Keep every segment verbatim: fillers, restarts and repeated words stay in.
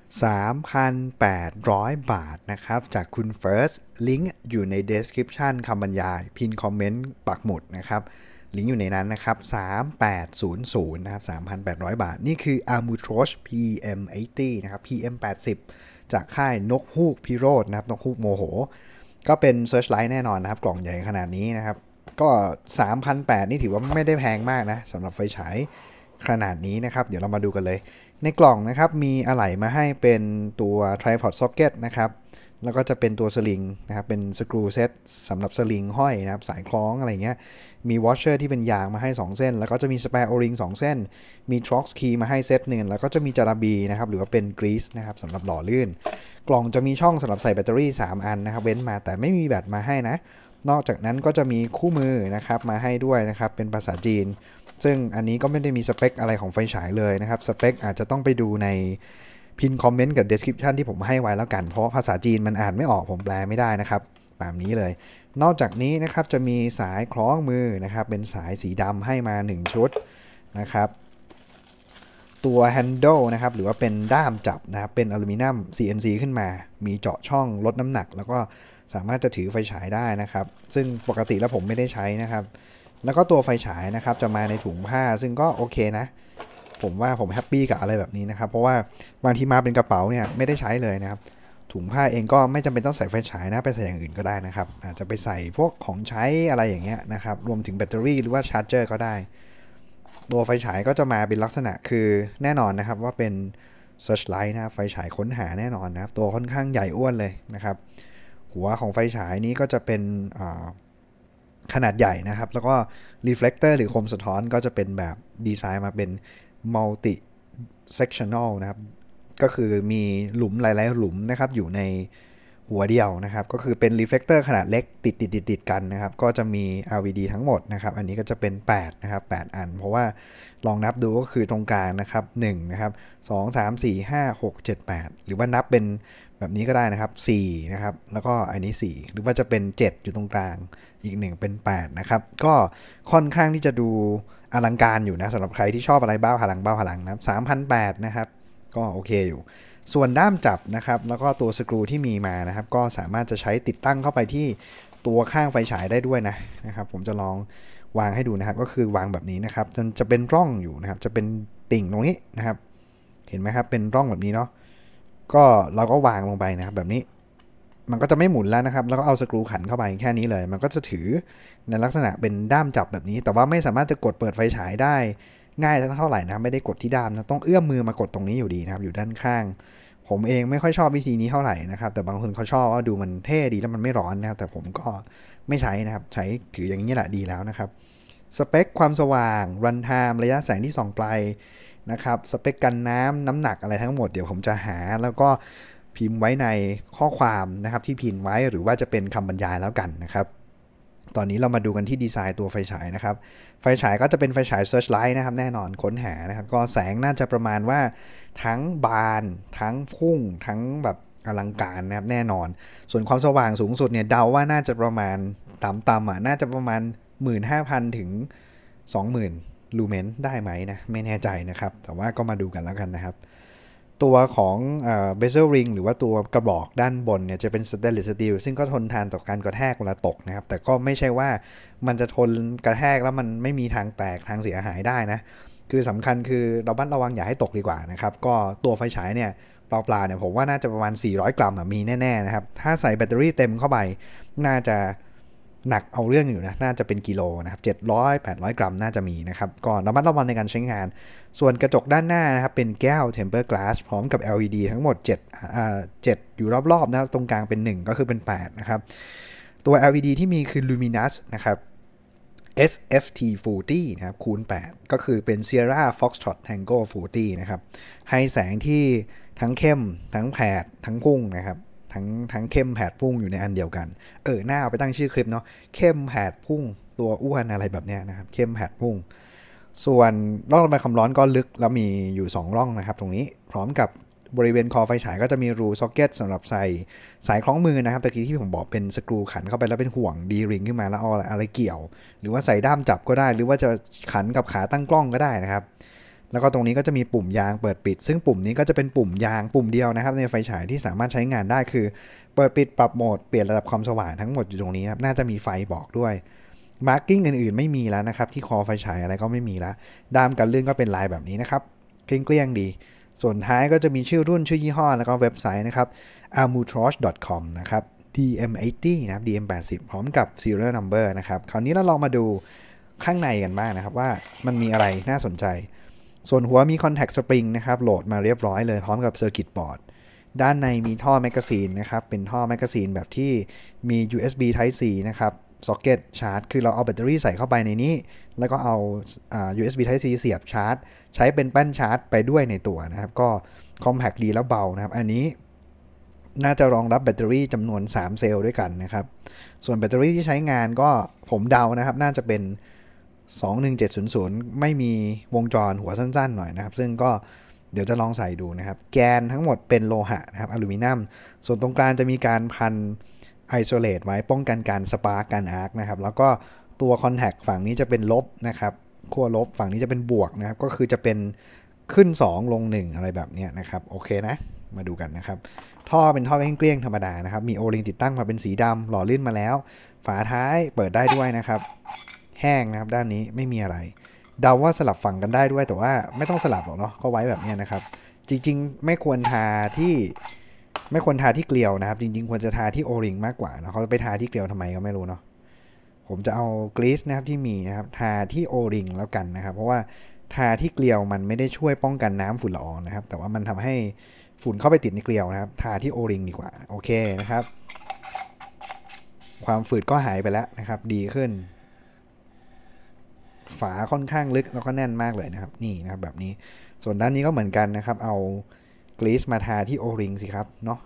สามพันแปดร้อย บาทนะครับจากคุณ First ลิงก์อยู่ใน description คำบรรยายพินคอมเมนต์ปักหมุดนะครับลิงก์อยู่ในนั้นนะครับสามพันแปดร้อยนะครับ สามพันแปดร้อย บาทนี่คือ Armutrosh พี เอ็ม แปดสิบ นะครับ พี เอ็ม แปดสิบ จากค่ายนกฮูกพิโรธนะครับนกฮูกโมโหก็เป็น Searchlight แน่นอนนะครับกล่องใหญ่ขนาดนี้นะครับก็ สามพันแปดร้อย นี่ถือว่าไม่ได้แพงมากนะสำหรับไฟฉายขนาดนี้นะครับเดี๋ยวเรามาดูกันเลยในกล่องนะครับมีอะไหล่มาให้เป็นตัว tripod socket นะครับแล้วก็จะเป็นตัวสลิงนะครับเป็นสกรูเซตสำหรับสลิงห้อยนะครับสายคล้องอะไรเงี้ยมี washer ที่เป็นยางมาให้สองเส้นแล้วก็จะมี spare o-ring สองเส้นมี Trox key มาให้เซตหนึ่งแล้วก็จะมีจาระบีนะครับหรือว่าเป็นกรีซนะครับสำหรับหล่อลื่นกล่องจะมีช่องสำหรับใส่แบตเตอรี่สามอันนะครับเว้นมาแต่ไม่มีแบตมาให้นะนอกจากนั้นก็จะมีคู่มือนะครับมาให้ด้วยนะครับเป็นภาษาจีนซึ่งอันนี้ก็ไม่ได้มีสเปคอะไรของไฟฉายเลยนะครับสเปคอาจจะต้องไปดูในพินคอมเมนต์กับ description ที่ผมให้ไว้แล้วกันเพราะภาษาจีนมันอ่านไม่ออกผมแปลไม่ได้นะครับตามนี้เลยนอกจากนี้นะครับจะมีสายคล้องมือนะครับเป็นสายสีดำให้มาหนึ่งชุดนะครับตัว handle นะครับหรือว่าเป็นด้ามจับนะครับเป็นอลูมิเนียม ซี เอ็น ซี ขึ้นมามีเจาะช่องลดน้ำหนักแล้วก็สามารถจะถือไฟฉายได้นะครับซึ่งปกติแล้วผมไม่ได้ใช้นะครับแล้วก็ตัวไฟฉายนะครับจะมาในถุงผ้าซึ่งก็โอเคนะผมว่าผมแฮปปี้กับอะไรแบบนี้นะครับเพราะว่าบางทีมาเป็นกระเป๋าเนี่ยไม่ได้ใช้เลยนะครับถุงผ้าเองก็ไม่จำเป็นต้องใส่ไฟฉายนะไปใส่อย่างอื่นก็ได้นะครับอาจจะไปใส่พวกของใช้อะไรอย่างเงี้ยนะครับรวมถึงแบตเตอรี่หรือว่าชาร์จเจอร์ก็ได้ตัวไฟฉายก็จะมาเป็นลักษณะคือแน่นอนนะครับว่าเป็น Searchlight นะไฟฉายค้นหาแน่นอนนะครับตัวค่อนข้างใหญ่อ้วนเลยนะครับหัวของไฟฉายนี้ก็จะเป็นขนาดใหญ่นะครับแล้วก็ reflector หรือคมสะท้อนก็จะเป็นแบบดีไซน์มาเป็น multi sectional นะครับก็คือมีหลุมหลายๆหลุมนะครับอยู่ในหัวเดียวนะครับก็คือเป็น reflector ขนาดเล็กติดติดติดติดกันนะครับก็จะมี แอล อี ดี ทั้งหมดนะครับอันนี้ก็จะเป็นแปดนะครับแปดอันเพราะว่าลองนับดูก็คือตรงกลางนะครับหนึ่งนะครับสอง สาม สี่ ห้า หก เจ็ด แปดหรือว่านับเป็นแบบนี้ก็ได้นะครับสี่นะครับแล้วก็อันนี้สี่หรือว่าจะเป็นเจ็ดอยู่ตรงกลางอีกหนึ่งเป็นแปดนะครับก็ค่อนข้างที่จะดูอลังการอยู่นะสำหรับใครที่ชอบอะไรบ้าพลังบ้าพลังนะครับ สามพันแปดร้อย นะครับก็โอเคอยู่ส่วนด้ามจับนะครับแล้วก็ตัวสกรูที่มีมานะครับก็สามารถจะใช้ติดตั้งเข้าไปที่ตัวข้างไฟฉายได้ด้วยนะนะครับผมจะลองวางให้ดูนะครับก็คือวางแบบนี้นะครับจนจะเป็นร่องอยู่นะครับจะเป็นติ่งตรงนี้นะครับเห็นไหมครับเป็นร่องแบบนี้เนาะก็เราก็วางลงไปนะครับแบบนี้มันก็จะไม่หมุนแล้วนะครับแล้วก็เอาสกรูขันเข้าไปแค่นี้เลยมันก็จะถือในลักษณะเป็นด้ามจับแบบนี้แต่ว่าไม่สามารถจะกดเปิดไฟฉายได้ง่ายเท่าไหร่นะไม่ได้กดที่ด้ามนะต้องเอื้อมมือมากดตรงนี้อยู่ดีนะครับอยู่ด้านข้างผมเองไม่ค่อยชอบวิธีนี้เท่าไหร่นะครับแต่บางคนเขาชอบว่าดูมันเท่ดีแล้วมันไม่ร้อนนะครับแต่ผมก็ไม่ใช้นะครับใช้ถืออย่างนี้แหละดีแล้วนะครับสเปคความสว่างรันไทม์ระยะแสงที่ส่องไกลนะครับสเปคกันน้ำน้ำหนักอะไรทั้งหมดเดี๋ยวผมจะหาแล้วก็พิมพ์ไว้ในข้อความนะครับที่พิมพ์ไว้หรือว่าจะเป็นคำบรรยายแล้วกันนะครับตอนนี้เรามาดูกันที่ดีไซน์ตัวไฟฉายนะครับไฟฉายก็จะเป็นไฟฉาย Searchlight นะครับแน่นอนค้นหานะครับก็แสงน่าจะประมาณว่าทั้งบานทั้งพุ่งทั้งแบบอลังการนะครับแน่นอนส่วนความสว่างสูงสุดเนี่ยเดาว่าน่าจะประมาณต่ำๆอ่ะน่าจะประมาณ หนึ่งหมื่นห้าพัน ถึง สองหมื่น ลูเมนได้ไหมนะไม่แน่ใจนะครับแต่ว่าก็มาดูกันแล้วกันนะครับตัวของเอ่อ bezel ring หรือว่าตัวกระบอกด้านบนเนี่ยจะเป็น stainless steel ซึ่งก็ทนทานต่อการกระแทกเวลาตกนะครับแต่ก็ไม่ใช่ว่ามันจะทนกระแทกแล้วมันไม่มีทางแตกทางเสียหายได้นะคือสำคัญคือเราบัดระวังอย่าให้ตกดีกว่านะครับก็ตัวไฟฉายเนี่ยเปล่าๆเนี่ยผมว่าน่าจะประมาณสี่ร้อยกรัมมีแน่ๆนะครับถ้าใส่แบตเตอรี่เต็มเข้าไปน่าจะหนักเอาเรื่องอยู่นะน่าจะเป็นกิโลนะครับเจ็ดร้อย แปดร้อยกรัมน่าจะมีนะครับก่อนระมัดระวังในการใช้งานส่วนกระจกด้านหน้านะครับเป็นแก้ว tempered glass พร้อมกับ แอล อี ดี ทั้งหมดเจ็ดอ่าเจ็ดอยู่รอบๆนะตรงกลางเป็นหนึ่งก็คือเป็นแปดนะครับตัว แอล อี ดี ที่มีคือ Luminous นะครับ เอส เอฟ ที สี่สิบ นะครับคูณแปดก็คือเป็น Sierra Foxtrot Tango สี่สิบนะครับให้แสงที่ทั้งเข้มทั้งแผดทั้งพุ่งนะครับทั้งทั้งเข้มแผดพุ่งอยู่ในอันเดียวกันเออหน้าเอาไปตั้งชื่อคลิปเนาะเข้มแผดพุ่งตัวอ้วนอะไรแบบเนี้ยนะครับเข้มแผดพุ่งส่วนร่องระบายความร้อนก็ลึกแล้วมีอยู่สองร่องนะครับตรงนี้พร้อมกับบริเวณคอไฟฉายก็จะมีรูซ็อกเก็ตสำหรับใส่สายคล้องมือนะครับตะกี้ที่ผมบอกเป็นสกรูขันเข้าไปแล้วเป็นห่วงดีริงขึ้นมาแล้วเอาอะไรเกี่ยวหรือว่าใส่ด้ามจับก็ได้หรือว่าจะขันกับขาตั้งกล้องก็ได้นะครับแล้วก็ตรงนี้ก็จะมีปุ่มยางเปิดปิดซึ่งปุ่มนี้ก็จะเป็นปุ่มยางปุ่มเดียวนะครับในไฟฉายที่สามารถใช้งานได้คือเปิดปิดปรับโหมดเปลี่ยนระดับความสว่างทั้งหมดอยู่ตรงนี้ครับน่าจะมีไฟบอกด้วยมาร์กิ้งอื่นๆไม่มีแล้วนะครับที่คอไฟฉายอะไรก็ไม่มีแล้วด้ามกันลื่นก็เป็นลายแบบนี้นะครับเกลี้ยงๆดีส่วนท้ายก็จะมีชื่อรุ่นชื่อยี่ห้อแล้วก็เว็บไซต์นะครับ อาร์มูทรอช ดอท คอม นะครับ ดี เอ็ม แปดสิบ นะครับ ดี เอ็ม แปดสิบ พร้อมกับ serial number นะครับคราวนี้เราลองมาดูข้างในกันบ้างนะครับว่ามันมีอะไรน่าสนใจส่วนหัวมี contact spring นะครับโหลดมาเรียบร้อยเลยพร้อมกับ circuit board ด้านในมีท่อแมกกาซีนนะครับเป็นท่อแมกกาซีนแบบที่มี ยู เอส บี Type C นะครับซ็อกเก็ตชาร์จคือเราเอาแบตเตอรี่ใส่เข้าไปในนี้แล้วก็เอาอ่า ยู เอส บี Type C เสียบชาร์จใช้เป็นแป้นชาร์จไปด้วยในตัวนะครับก็ compact ดีแล้วเบานะครับอันนี้น่าจะรองรับแบตเตอรี่จำนวนสามเซลล์ด้วยกันนะครับส่วนแบตเตอรี่ที่ใช้งานก็ผมเดานะครับน่าจะเป็นสองหนึ่งเจ็ดศูนย์ศูนย์ไม่มีวงจรหัวสั้นๆหน่อยนะครับซึ่งก็เดี๋ยวจะลองใส่ดูนะครับแกนทั้งหมดเป็นโลหะนะครับอลูมิเนียมส่วนตรงกลางจะมีการพันไอโซเลตไว้ป้องกันการสปาร์กการอาร์คนะครับแล้วก็ตัวคอนแทคฝั่งนี้จะเป็นลบนะครับขั้วลบฝั่งนี้จะเป็นบวกนะครับก็คือจะเป็นขึ้นสองลงหนึ่งอะไรแบบนี้นะครับโอเคนะมาดูกันนะครับท่อเป็นท่อเกลี้ยงๆธรรมดานะครับมีโอริงติดตั้งมาเป็นสีดำหล่อลื่นมาแล้วฝาท้ายเปิดได้ด้วยนะครับแห้งนะครับด้านนี้ไม่มีอะไรเดาว่าสลับฝั่งกันได้ด้วยแต่ว่าไม่ต้องสลับหรอกเนาะก็ไว้แบบนี้นะครับจริงๆไม่ควรทาที่ไม่ควรทาที่เกลียวนะครับจริงๆควรจะทาที่โอริงมากกว่านะเขาไปทาที่เกลียวทำไมก็ไม่รู้เนาะผมจะเอากรีซนะครับที่มีนะครับทาที่โอริงแล้วกันนะครับเพราะว่าทาที่เกลียวมันไม่ได้ช่วยป้องกันน้ำฝุ่นละอองนะครับแต่ว่ามันทำให้ฝุ่นเข้าไปติดในเกลียวนะครับทาที่โอริงดีกว่าโอเคนะครับความฝืดก็หายไปแล้วนะครับดีขึ้นฝาค่อนข้างลึกแล้วก็แน่นมากเลยนะครับนี่นะครับแบบนี้ส่วนด้านนี้ก็เหมือนกันนะครับเอากรีซมาทาที่โอริงสิครับเนาะ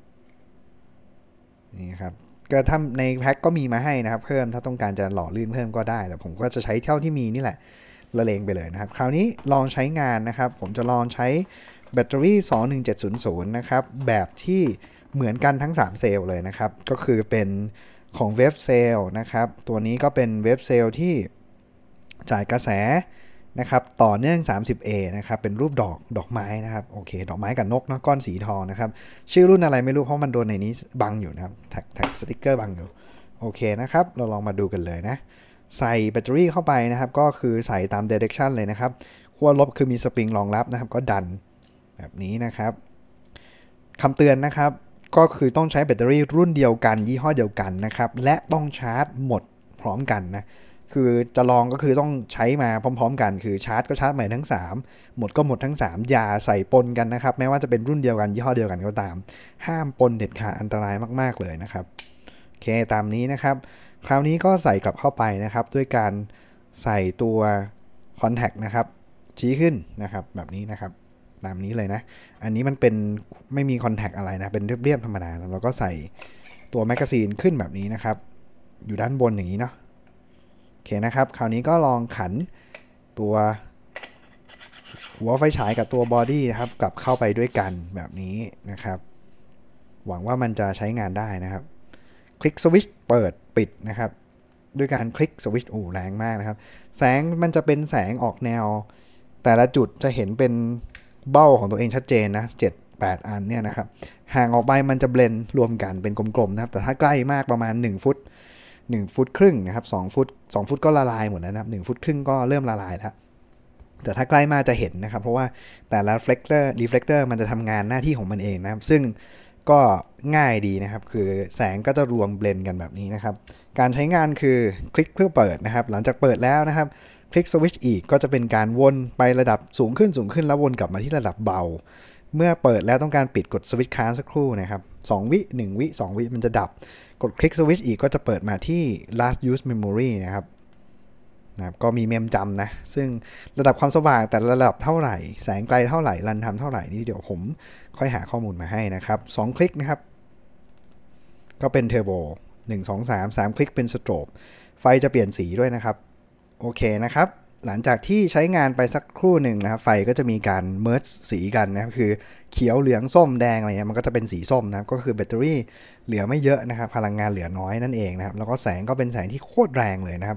นี่ครับก็ทำในแพ็คก็มีมาให้นะครับเพิ่มถ้าต้องการจะหล่อลื่นเพิ่มก็ได้แต่ผมก็จะใช้เท่าที่มีนี่แหละละเลงไปเลยนะครับคราวนี้ลองใช้งานนะครับผมจะลองใช้แบตเตอรี่สองหนึ่งเจ็ดศูนย์ศูนย์นะครับแบบที่เหมือนกันทั้งสามเซลล์เลยนะครับก็คือเป็นของเวฟเซลล์นะครับตัวนี้ก็เป็นเวฟเซลล์ที่จ่ายกระแสนะครับต่อเนื่อง สามสิบเอ นะครับเป็นรูปดอกดอกไม้นะครับโอเคดอกไม้กับนกเนาะก้อนสีทองนะครับชื่อรุ่นอะไรไม่รู้เพราะมันโดนในนี้บังอยู่นะครับแท็กแท็กสติ๊กเกอร์บังอยู่โอเคนะครับเราลองมาดูกันเลยนะใส่แบตเตอรี่เข้าไปนะครับก็คือใส่ตาม direction เลยนะครับขั้วลบคือมีสปริงรองรับนะครับก็ดันแบบนี้นะครับคำเตือนนะครับก็คือต้องใช้แบตเตอรี่รุ่นเดียวกันยี่ห้อเดียวกันนะครับและต้องชาร์จหมดพร้อมกันนะคือจะลองก็คือต้องใช้มาพร้อมๆกันคือชาร์จก็ชาร์จใหม่ทั้งสามหมดก็หมดทั้งสามอย่าใส่ปนกันนะครับแม้ว่าจะเป็นรุ่นเดียวกันยี่ห้อเดียวกันก็ตามห้ามปนเด็ดขาดอันตรายมากๆเลยนะครับโอเคตามนี้นะครับคราวนี้ก็ใส่กลับเข้าไปนะครับด้วยการใส่ตัว contact นะครับชี้ขึ้นนะครับแบบนี้นะครับตามนี้เลยนะอันนี้มันเป็นไม่มี contact อะไรนะเป็นเรียบๆธรรมดาแล้วก็ใส่ตัวแมกกาซีนขึ้นแบบนี้นะครับอยู่ด้านบนอย่างนี้เนาะโอเคนะครับคราวนี้ก็ลองขันตัวหัวไฟฉายกับตัวบอดี้นะครับกลับเข้าไปด้วยกันแบบนี้นะครับหวังว่ามันจะใช้งานได้นะครับคลิกสวิตช์เปิดปิดนะครับด้วยการคลิกสวิตช์โอ้แรงมากนะครับแสงมันจะเป็นแสงออกแนวแต่ละจุดจะเห็นเป็นเบ้าของตัวเองชัดเจนนะเจ็ด แปดอันเนี่ยนะครับห่างออกไปมันจะเบลนด์รวมกันเป็นกลมๆนะครับแต่ถ้าใกล้มากประมาณหนึ่งฟุตหนึ่งฟุตครึ่งนะครับสองฟุตสองฟุตก็ละลายหมดแล้วนะครับหนึ่งฟุตครึ่งก็เริ่มละลายแล้วแต่ถ้าใกล้มากจะเห็นนะครับเพราะว่าแต่ละ reflector reflector มันจะทำงานหน้าที่ของมันเองนะครับซึ่งก็ง่ายดีนะครับคือแสงก็จะรวมเบลนด์กันแบบนี้นะครับการใช้งานคือคลิกเพื่อเปิดนะครับหลังจากเปิดแล้วนะครับคลิกสวิตช์อีกก็จะเป็นการวนไประดับสูงขึ้นสูงขึ้นแล้ววนกลับมาที่ระดับเบาเมื่อเปิดแล้วต้องการปิดกดสวิตช์ค้างสักครู่นะครับสองวิหนึ่งวิสองวิมันจะดับกดคลิกสวิตช์อีกก็จะเปิดมาที่ last use memory นะครับนะครับก็มีเมมจำนะซึ่งระดับความสว่างแต่ระดับเท่าไหร่แสงไกลเท่าไหร่รันไทม์เท่าไหร่นี่เดี๋ยวผมค่อยหาข้อมูลมาให้นะครับสองคลิกนะครับก็เป็นเทอร์โบหนึ่ง สอง สาม สามคลิกเป็นสโตรบไฟจะเปลี่ยนสีด้วยนะครับโอเคนะครับหลังจากที่ใช้งานไปสักครู่หนึ่งนะครับไฟก็จะมีการเมิร์จสีกันนะคือเขียวเหลืองส้มแดงอะไรเงี้ยมันก็จะเป็นสีส้มนะครับก็คือแบตเตอรี่เหลือไม่เยอะนะครับพลังงานเหลือน้อยนั่นเองนะครับแล้วก็แสงก็เป็นแสงที่โคตรแรงเลยนะครับ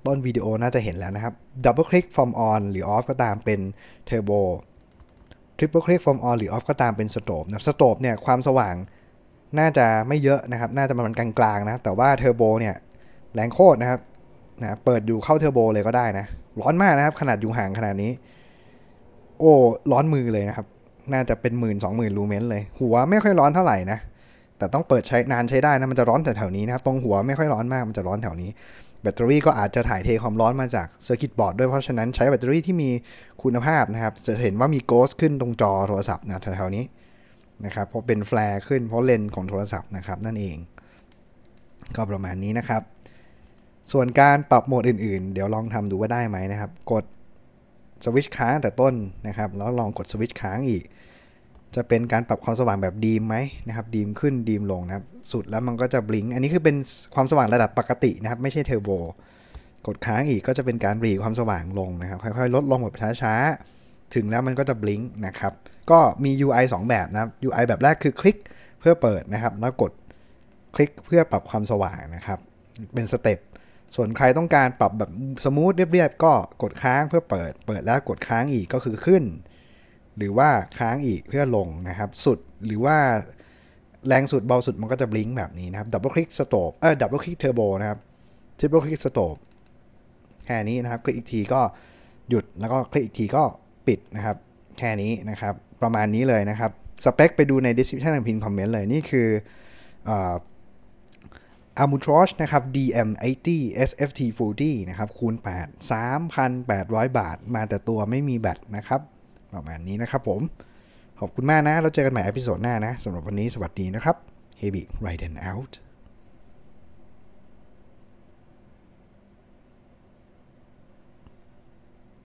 ต้นวิดีโอน่าจะเห็นแล้วนะครับ Double Click From On หรือ Off ก็ตามเป็น Turbo Triple Click From On หรือ Off ก็ตามเป็น Strobe นะ Strobe เนี่ยความสว่างน่าจะไม่เยอะนะครับน่าจะประมาณกลางๆนะแต่ว่า Turbo เนี่ยแรงโคตรนะครับนะเปิดอยู่เข้า Turbo เลยก็ได้นะร้อนมากนะครับขนาดอยู่ห่างขนาดนี้โอ้ร้อนมือเลยนะครับน่าจะเป็นหมื่นสองหมื่นลูเมนเลยหัวไม่ค่อยร้อนเท่าไหร่นะแต่ต้องเปิดใช้นานใช้ได้นะมันจะร้อนแถวๆนี้นะครับตรงหัวไม่ค่อยร้อนมากมันจะร้อนแถวนี้แบตเตอรี่ก็อาจจะถ่ายเทความร้อนมาจากเซอร์กิตบอร์ดด้วยเพราะฉะนั้นใช้แบตเตอรี่ที่มีคุณภาพนะครับจะเห็นว่ามีโกสขึ้นตรงจอโทรศัพท์นะแถวๆนี้นะครับเพราะเป็นแฟลร์ขึ้นเพราะเลนส์ของโทรศัพท์นะครับนั่นเองก็ประมาณนี้นะครับส่วนการปรับโหมดอื่นๆเดี๋ยวลองทำดูว่าได้ไหมนะครับกดสวิตช์ค้างแต่ต้นนะครับแล้วลองกดสวิตช์ค้างอีกจะเป็นการปรับความสว่างแบบดีมไหมนะครับดีมขึ้นดีมลงนะครับสุดแล้วมันก็จะบลิงก์อันนี้คือเป็นความสว่างระดับปกตินะครับไม่ใช่เทอร์โบกดค้างอีกก็จะเป็นการหรี่ความสว่างลงนะครับค่อยๆลดลงแบบช้าๆถึงแล้วมันก็จะบลิงก์นะครับก็มี ยู ไอ สองแบบนะครับ ยู ไอ แบบแรกคือคลิกเพื่อเปิดนะครับแล้วกดคลิกเพื่อปรับความสว่างนะครับเป็นสเต็ปส่วนใครต้องการปรับแบบสมูทเรียบๆก็กดค้างเพื่อเปิดเปิดแล้วกดค้างอีกก็คือขึ้นหรือว่าค้างอีกเพื่อลงนะครับสุดหรือว่าแรงสุดเบาสุดมันก็จะบลิงก์แบบนี้นะครับดับเบิลคลิกสโตปเออดับเบิลคลิกเทอร์โบนะครับทริปเปิลคลิกสโตปแค่นี้นะครับคลิกอีกทีก็หยุดแล้วก็คลิกอีกทีก็ปิดนะครับแค่นี้นะครับประมาณนี้เลยนะครับสเปคไปดูใน description และพินคอมเมนต์เลยนี่คืออ่า Armutrosh นะครับ ดี เอ็ม แปดสิบ เอส เอฟ ที สี่สิบนะครับคูณแปด สามพันแปดร้อย บาทมาแต่ตัวไม่มีแบตนะครับประมาณนี้นะครับผมขอบคุณมากนะแล้วเจอกันใหม่เอพิโซดหน้านะสำหรับวันนี้สวัสดีนะครับ Heavy Ride and Out